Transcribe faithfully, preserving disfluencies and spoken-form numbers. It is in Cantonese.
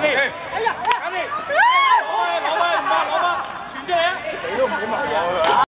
啲，哎呀，搞啲，攞翻攞翻唔怕攞翻，傳出嚟啊！死都唔好問我。